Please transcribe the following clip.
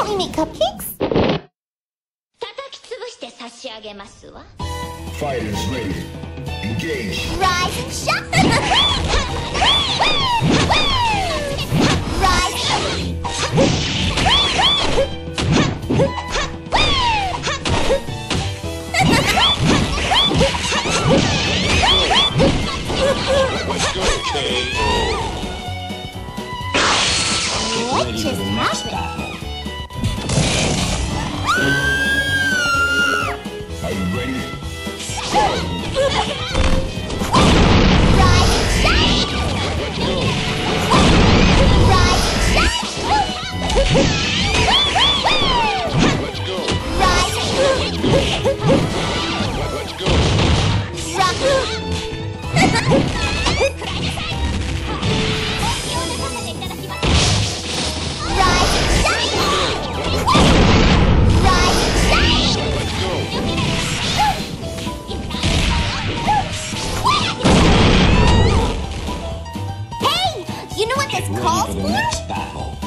You make cupcakes? Fighters ready. Engage. Rise and shine! Rise Let's go, KO. What just happened? Are you ready? Rise and shine! Let's go. Rise and shine! Let's go. Rise and Let's go. rock! Rise and shine! Rise and shine! Let's go. Hey! You know what this calls for? Battle.